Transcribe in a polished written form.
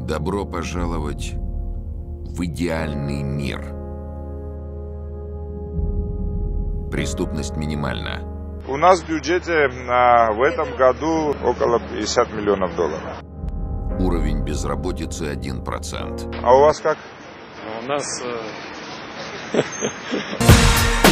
Добро пожаловать в идеальный мир. Преступность минимальна. У нас в бюджете в этом году около 50 миллионов долларов. Уровень безработицы 1%. А у вас как? У нас